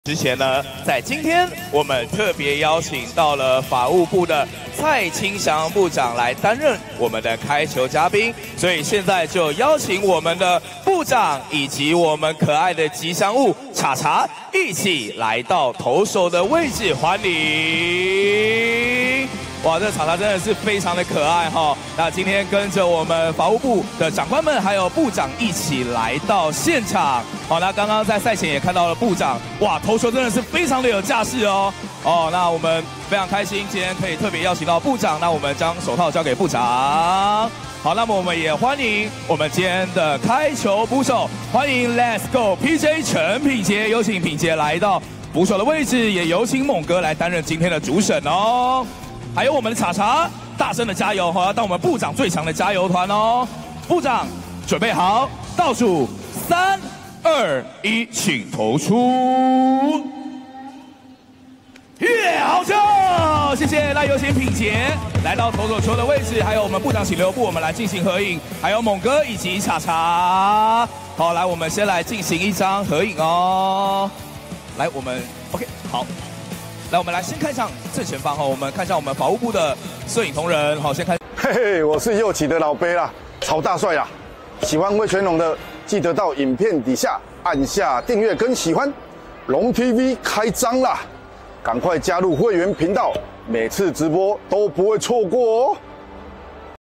之前呢，在今天我们特别邀请到了法务部的蔡清祥部长来担任我们的开球嘉宾，所以现在就邀请我们的部长以及我们可爱的吉祥物茶茶一起来到投手的位置，欢迎！哇，这茶茶真的是非常的可爱哈。那今天跟着我们法务部的长官们还有部长一起来到现场。好，那刚刚在赛前也看到了部长，哇，投球真的是非常的有架势哦。那我们非常开心，今天可以特别邀请到部长。那我们将手套交给部长。好，那么我们也欢迎我们今天的开球捕手，欢迎 Let's Go PJ 陈品杰，有请品杰来到捕手的位置，也有请猛哥来担任今天的主审哦。还有我们的茶茶，大声的加油哈，要当我们部长最强的加油团哦。部长准备好，倒数3、2、1，请投出。好球！谢谢。那有请品杰来到投手球的位置，还有我们部长请留步，我们来进行合影。还有猛哥以及茶茶。好，来，我们先来进行一张合影哦。来，我们 OK 好。来，我们来先看向正前方哈，我们看向我们法务部的摄影同仁，好，先看。 嘿嘿，我是右起的老杯啦，曹大帅啦。喜欢魏全龙的，记得到影片底下按下订阅跟喜欢。龙 TV 开张啦，赶快加入会员频道，每次直播都不会错过哦。